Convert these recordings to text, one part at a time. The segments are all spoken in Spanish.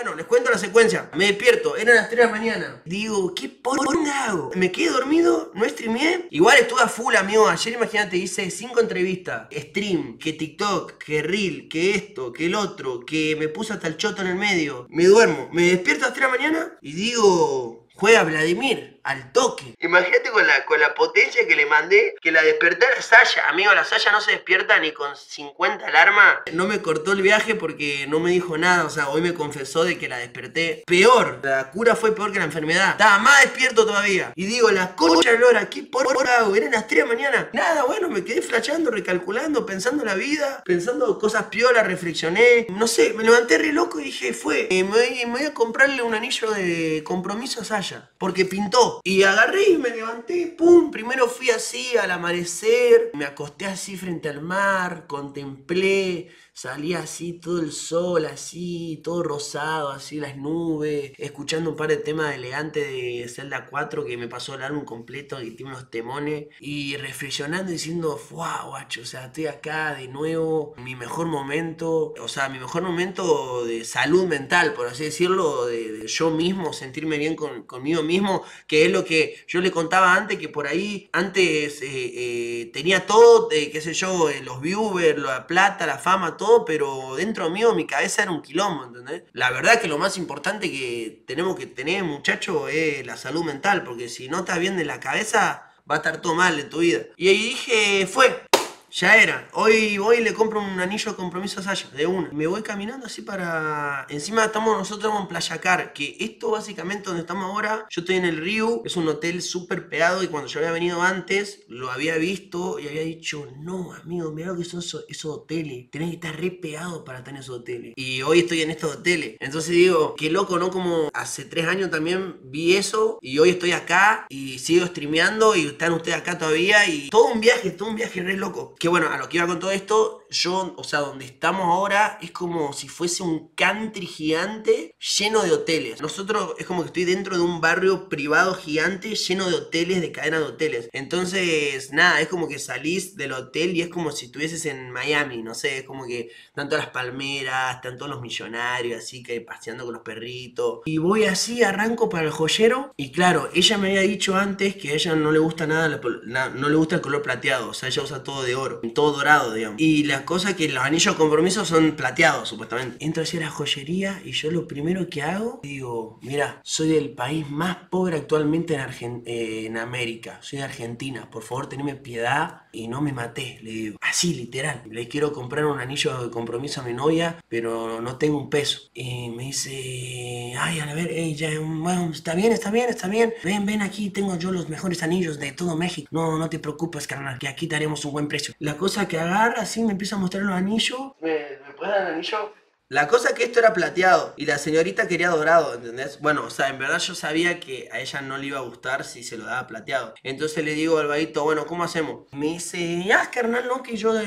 Bueno, les cuento la secuencia. Me despierto, eran las 3 de la mañana. Digo, ¿qué poronga hago? Me quedé dormido, no streameé. Igual estuve a full, amigo. Ayer, imagínate, hice 5 entrevistas. Stream, que TikTok, que Reel, que esto, que el otro, que me puse hasta el choto en el medio. Me duermo, me despierto a las 3 de la mañana y digo, juega Vladimir. Al toque. Imagínate con la potencia que le mandé, que la despertara Sasha. Amigo, la Sasha no se despierta ni con 50 alarmas. No me cortó el viaje porque no me dijo nada. O sea, hoy me confesó de que la desperté peor. La cura fue peor que la enfermedad. Estaba más despierto todavía. Y digo, la concha de Lora, ¿qué por hago? Eran las 3 de la mañana. Nada, bueno, me quedé flashando, recalculando, pensando en la vida, pensando cosas piolas, reflexioné. No sé, me levanté re loco y dije, me voy a comprarle un anillo de compromiso a Sasha. Porque pintó. Y agarré y me levanté, pum, primero fui así al amanecer, me acosté así frente al mar, contemplé, salía así todo el sol, así, todo rosado, así las nubes, escuchando un par de temas elegantes de Zelda 4 que me pasó el álbum completo y tiene unos temones, y reflexionando diciendo, wow, guacho, o sea, estoy acá de nuevo, mi mejor momento, o sea, mi mejor momento de salud mental, por así decirlo, de yo mismo, sentirme bien conmigo mismo, que es lo que yo le contaba antes, que por ahí antes tenía todo, qué sé yo, los viewers, la plata, la fama, todo, pero dentro mío mi cabeza era un quilombo, ¿entendés? La verdad que lo más importante que tenemos que tener, muchachos, es la salud mental, porque si no estás bien de la cabeza, va a estar todo mal en tu vida. Y ahí dije, ya era. Hoy voy y le compro un anillo de compromiso a Sasha, de una. Me voy caminando así para... Encima nosotros en Playa Car, que esto básicamente donde estamos ahora, yo estoy en el Río, es un hotel súper pegado y cuando yo había venido antes, lo había visto y había dicho, no, amigo, mirá lo que son esos hoteles. Tenés que estar re pegado para estar en esos hoteles. Y hoy estoy en estos hoteles. Entonces digo, qué loco, ¿no? Como hace 3 años también vi eso y hoy estoy acá y sigo streameando y están ustedes acá todavía y todo un viaje re loco. Que bueno, a lo que iba con todo esto, yo, o sea, donde estamos ahora es como si fuese un country gigante lleno de hoteles. Nosotros es como que estoy dentro de un barrio privado gigante lleno de hoteles, de cadenas de hoteles. Entonces, nada, es como que salís del hotel y es como si estuvieses en Miami, no sé, es como que están todas las palmeras, están todos los millonarios, así que paseando con los perritos. Y voy así, arranco para el joyero y claro, ella me había dicho antes que a ella no le gusta nada, no le gusta el color plateado, o sea, ella usa todo de oro, todo dorado, digamos. Y la cosa es que los anillos de compromiso son plateados, supuestamente. Entro así a la joyería y yo lo primero que hago, digo, mira, soy del país más pobre actualmente en América. Soy de Argentina, por favor, teneme piedad y no me maté, le digo. Así, literal. Le quiero comprar un anillo de compromiso a mi novia, pero no tengo un peso. Y me dice, ay, a ver, ya, bueno, está bien. Ven aquí, tengo yo los mejores anillos de todo México. No te preocupes, carnal, que aquí te haremos un buen precio. La cosa que agarra, así me empieza a mostrar los anillos. ¿Me puedes dar el anillo? La cosa es que esto era plateado y la señorita quería dorado, ¿entendés? Bueno, o sea, en verdad yo sabía que a ella no le iba a gustar si se lo daba plateado. Entonces le digo al vaguito, bueno, ¿cómo hacemos? Me dice, ya, carnal, no, que yo,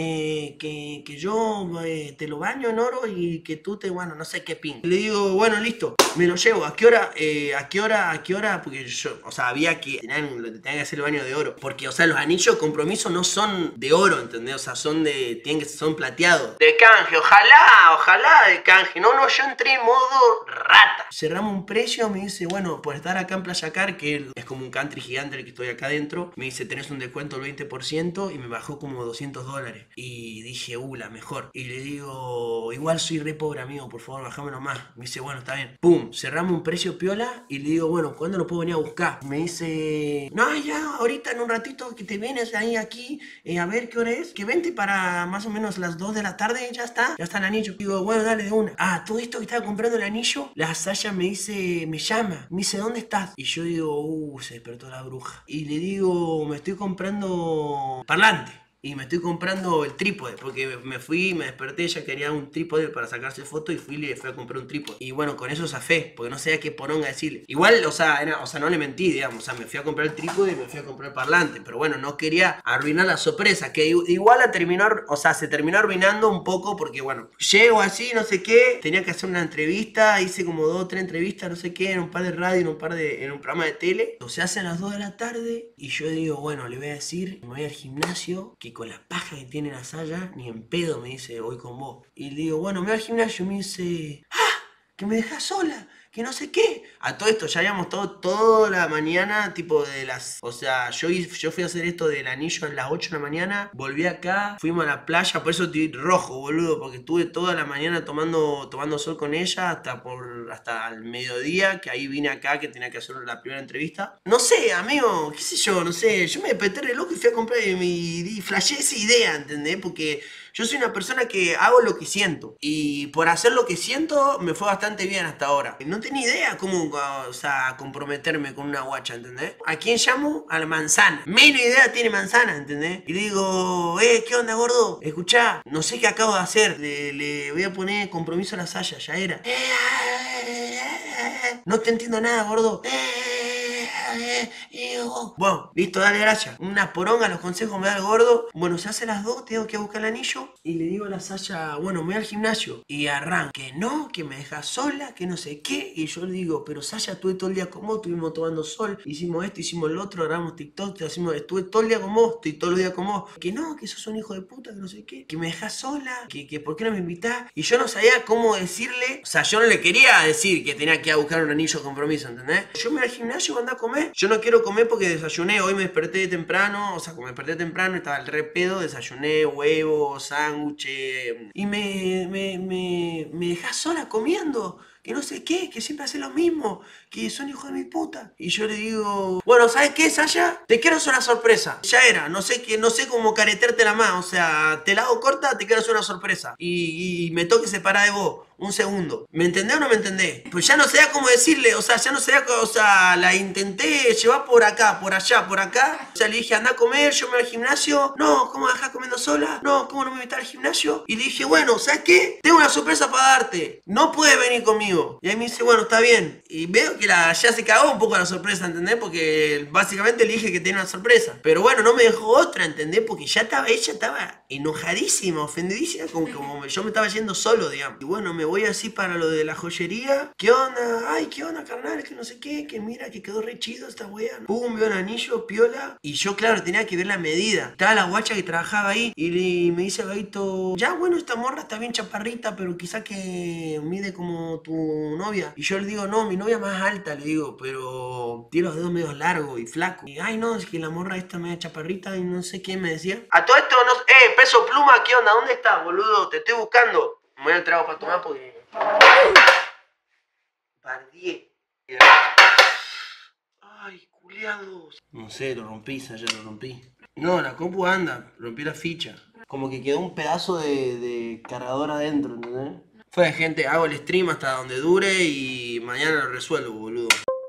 te lo baño en oro y que tú bueno, no sé qué pin. Le digo, bueno, listo, me lo llevo. ¿A qué hora? ¿A qué hora? Porque yo, o sea, tenía que hacer el baño de oro. Porque, o sea, los anillos de compromiso no son de oro, ¿entendés? O sea, son plateados. De canje, ojalá de canje. No, yo entré en modo rata. Cerramos un precio, me dice, bueno, por estar acá en Playa Car, que es como un country gigante el que estoy acá adentro, me dice, tenés un descuento del 20% y me bajó como $200. Y dije, la mejor. Y le digo, igual soy re pobre, amigo, por favor, bajámelo más. Me dice, bueno, está bien. Pum, cerramos un precio piola y le digo, bueno, ¿cuándo lo puedo venir a buscar? Me dice, no, ya, ahorita en un ratito que te vienes ahí aquí, a ver qué hora es. Que vente para más o menos las 2 de la tarde, ya está el anillo. Digo, bueno, dale de una. Todo esto que estaba comprando el anillo, la Sasha me dice, me llama, me dice, ¿dónde estás? Y yo digo, se despertó la bruja. Y le digo, me estoy comprando parlante. Y me estoy comprando el trípode, porque me fui, me desperté, ella quería un trípode para sacarse foto y le fui a comprar un trípode. Y bueno, con eso zafé, porque no sabía qué poronga decirle. Igual, o sea, no le mentí, digamos, o sea, me fui a comprar el trípode y me fui a comprar el parlante, pero bueno, no quería arruinar la sorpresa, que igual se terminó arruinando un poco, porque bueno, llego así, no sé qué, tenía que hacer una entrevista, hice como 2 o 3 entrevistas, no sé qué, en un par de radio, en un programa de tele. Se hace a las 2 de la tarde y yo digo, bueno, le voy a decir, me voy al gimnasio, que con la paja que tiene la Saya, ni en pedo me dice, voy con vos. Y le digo, bueno, me voy al gimnasio, me dice, que me dejás sola, que no sé qué. A todo esto ya habíamos toda la mañana, tipo de las... O sea, yo fui a hacer esto del anillo a las 8 de la mañana, volví acá, fuimos a la playa, por eso estoy rojo, boludo, porque estuve toda la mañana tomando sol con ella hasta el mediodía, que ahí vine acá, que tenía que hacer la primera entrevista. No sé, amigo, qué sé yo, no sé, yo me desperté re loco y fui a comprar y flashé esa idea, ¿entendés? Porque... Yo soy una persona que hago lo que siento. Y por hacer lo que siento me fue bastante bien hasta ahora. No tenía idea cómo, o sea, comprometerme con una guacha, ¿entendés? ¿A quién llamo? A la manzana. Menos idea tiene manzana, ¿entendés? Y le digo, ¿qué onda, gordo? Escuchá, no sé qué acabo de hacer. Le voy a poner compromiso a la Saya, ya era. No te entiendo nada, gordo. Bueno, listo, dale, gracias. Una poronga, los consejos me da el gordo. Bueno, se hace las 2, tengo que buscar el anillo. Y le digo a la Saya, bueno, me voy al gimnasio. Y arranque, no, que me dejas sola, que no sé qué. Y yo le digo, pero Saya, estuve todo el día con vos, estuvimos tomando sol, hicimos esto, hicimos lo otro, grabamos TikTok, estuve todo el día con vos, estoy todo el día con vos. Que no, que sos un hijo de puta, que no sé qué. Que me dejas sola, que por qué no me invitás. Y yo no sabía cómo decirle, o sea, yo no le quería decir que tenía que ir a buscar un anillo de compromiso, ¿entendés? Yo me voy al gimnasio y ando a comer. Yo no quiero comer porque desayuné, hoy me desperté temprano, o sea, como me desperté temprano, estaba el re pedo, desayuné huevos, sándwiches, y me dejás sola comiendo, que no sé qué, que siempre hace lo mismo, que son hijos de mi puta. Y yo le digo, bueno, ¿sabes qué, Saya? Te quiero hacer una sorpresa. Ya era, no sé cómo caretértela más, o sea, te la hago corta, te quiero hacer una sorpresa. Y me toque separar de vos. Un segundo. ¿Me entendés o no me entendés? Pues ya no sabía cómo decirle, o sea, ya no sabía, o sea, la intenté llevar por acá, por allá, por acá. O sea, le dije, anda a comer, yo me voy al gimnasio. No, ¿cómo me dejás comiendo sola? No, ¿cómo no me invitas al gimnasio? Y le dije, bueno, ¿sabes qué? Tengo una sorpresa para darte. No puedes venir conmigo. Y ahí me dice, bueno, está bien. Y veo que ya se cagó un poco la sorpresa, ¿entendés? Porque básicamente le dije que tenía una sorpresa. Pero bueno, no me dejó otra, ¿entendés? Porque ella estaba enojadísima, ofendidísima, como yo me estaba yendo solo, digamos. Y bueno, me voy así para lo de la joyería. ¿Qué onda? Ay, ¿qué onda, carnal? Que no sé qué, que mira, que quedó re chido esta wea. Pum, veo un anillo, piola. Y yo, claro, tenía que ver la medida. Estaba la guacha que trabajaba ahí y me dice Gaito, ya, bueno, esta morra está bien chaparrita, pero quizá que mide como tu novia. Y yo le digo, no, mi novia más alta, le digo, pero tiene los dedos medio largos y flacos. Y, ay, no, es que la morra esta media chaparrita y no sé qué me decía. A todo esto, no, Peso Pluma, ¿qué onda? ¿Dónde estás, boludo? Te estoy buscando. Me voy al trago para tomar porque... Bardié. Ay, culiados. No sé, lo rompí, ya lo rompí. No, la compu anda, rompí la ficha. Como que quedó un pedazo de cargador adentro, ¿entendés? Fue, gente, hago el stream hasta donde dure y mañana lo resuelvo, boludo.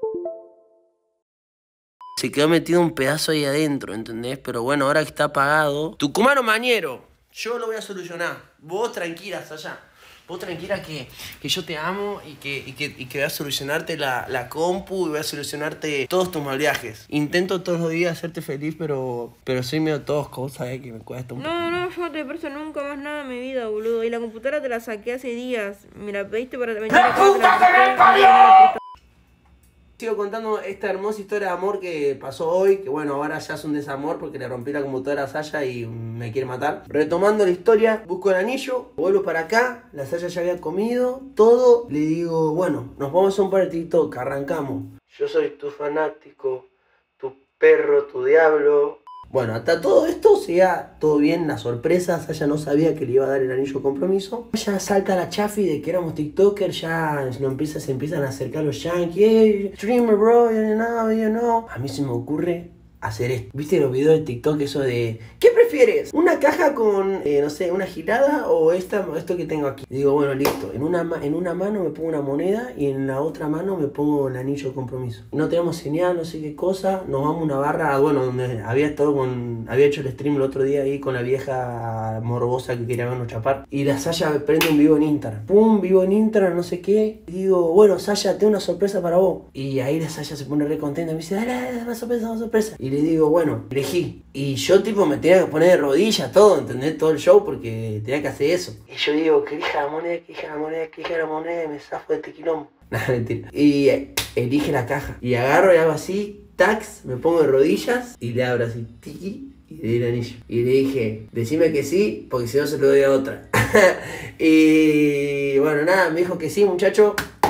Se quedó metido un pedazo ahí adentro, ¿entendés? Pero bueno, ahora que está apagado... Tucumano Mañero, yo lo voy a solucionar. Vos tranquila, allá. Vos tranquila que yo te amo y que voy a solucionarte la compu y voy a solucionarte todos tus mal viajes. Intento todos los días hacerte feliz, pero soy medio tosco, ¿sabes? Que me cuesta un poco. No, yo no te presto nunca más nada en mi vida, boludo. Y la computadora te la saqué hace días. Me la pediste para venir acá. ¡La puta que me parió! Sigo contando esta hermosa historia de amor que pasó hoy, que bueno, ahora ya es un desamor porque le rompí la computadora a Saya y me quiere matar. Retomando la historia, busco el anillo, vuelvo para acá, la Saya ya había comido, todo. Le digo, bueno, nos vamos a un par de TikTok, arrancamos. Yo soy tu fanático, tu perro, tu diablo. Bueno, hasta todo esto seguía todo bien, la sorpresa, Saya no sabía que le iba a dar el anillo de compromiso. Ya salta la chafi de que éramos tiktokers, ya se empiezan a acercar los yankees. Hey, streamer bro, you know. A mí se me ocurre hacer esto. ¿Viste los videos de TikTok eso de ¿qué prefieres? ¿Una caja con, no sé, una gilada o esto que tengo aquí? Y digo, bueno, listo. En una mano me pongo una moneda y en la otra mano me pongo el anillo de compromiso. No tenemos señal, no sé qué cosa. Nos vamos a una barra, bueno, donde había hecho el stream el otro día ahí con la vieja morbosa que quería vernos chapar. Y la Saya prende un vivo en Instagram. Pum, vivo en Instagram, no sé qué. Y digo, bueno, Saya, tengo una sorpresa para vos. Y ahí la Saya se pone re contenta. Me dice, dale, una sorpresa. Y le digo, bueno, elegí. Y yo tipo me tenía que poner de rodillas todo, ¿entendés? Todo el show porque tenía que hacer eso. Y yo digo, que elija la moneda, y me zafo de este quilombo. Nada, mentira. Y elige la caja. Y agarro y hago así, tax, me pongo de rodillas y le abro así, tiki, y le di el anillo. Y le dije, decime que sí, porque si no se lo doy a otra. Y bueno, nada, me dijo que sí, muchacho.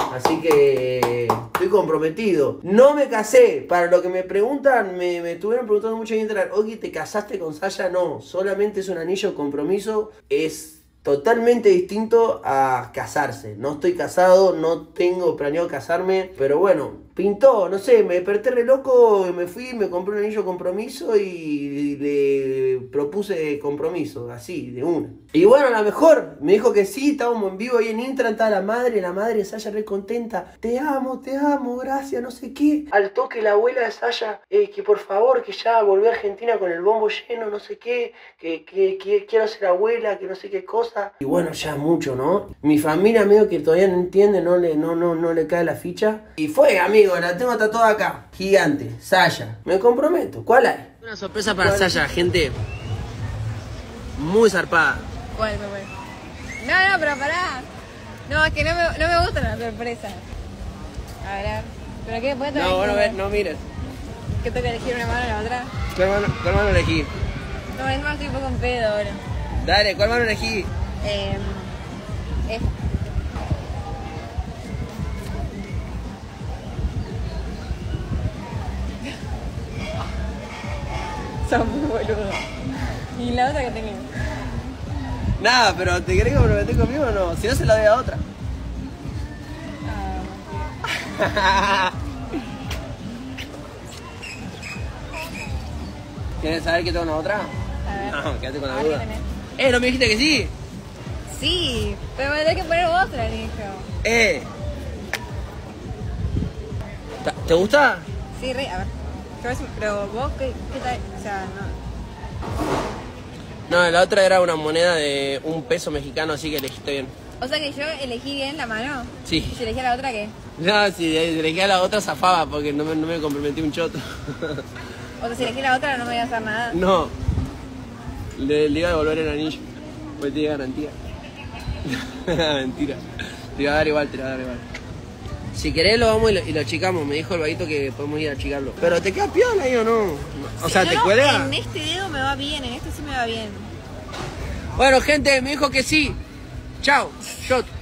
Así que estoy comprometido. No me casé. Para lo que me preguntan, me estuvieron preguntando mucho en Instagram. Oye, ¿te casaste con Saya? No, solamente es un anillo de compromiso. Es totalmente distinto a casarse. No estoy casado, no tengo planeado casarme, pero bueno, pintó, no sé, me desperté re loco, me fui, me compré un anillo de compromiso y le propuse compromiso, así, de una. Y bueno, a lo mejor me dijo que sí, estábamos en vivo ahí en Instagram, estaba la madre de Saya re contenta. Te amo, gracias, no sé qué. Al toque la abuela de Saya, que por favor, que ya volvió a Argentina con el bombo lleno, no sé qué, que quiero ser abuela, que no sé qué cosa. Y bueno, ya mucho, ¿no? Mi familia medio que todavía no entiende, no le cae la ficha. Y fue, amigo, la tengo tatuada acá, gigante, Saya. Me comprometo, ¿cuál hay? Una sorpresa para Saya, gente. Muy zarpada. ¿Cuál? No, pero pará. No, es que no me gustan las sorpresas. A ver. ¿Pero qué? ¿Puedes No, bueno, a ver, no mires. ¿Qué toca elegir una mano o la otra? ¿Cuál mano elegí? No, es más, estoy un poco en pedo ahora. Dale, ¿cuál mano elegí? Esta. Son muy boludos. ¿Y la otra que tenés? Nada, pero ¿te querés comprometer conmigo o no? Si no, se la doy a otra. ¿Quieres saber que tengo una otra? A ver. No, quédate con la A ver, duda. ¿qué tenés? ¿No me dijiste que sí? Sí, pero me tenés que poner otra, Nico. ¿Te gusta? Sí, a ver. Pero vos, ¿qué tal? O sea, no. No, la otra era una moneda de $1 mexicano, así que elegiste bien. O sea que yo elegí bien la mano. Sí. ¿Y si elegí a la otra qué? No, si elegí a la otra zafaba porque no me comprometí un choto. O sea, si elegí la otra no me voy a hacer nada. No. Le iba a devolver el anillo. Pues te garantía. Mentira. Te iba a dar igual. Si querés lo vamos y lo achicamos. Me dijo el vaguito que podemos ir a achicarlo. Pero ¿te queda piola ahí o no? O sea, ¿te cuelga? En este dedo me va bien, en este sí me va bien. Bueno, gente, me dijo que sí. Chao. Shot.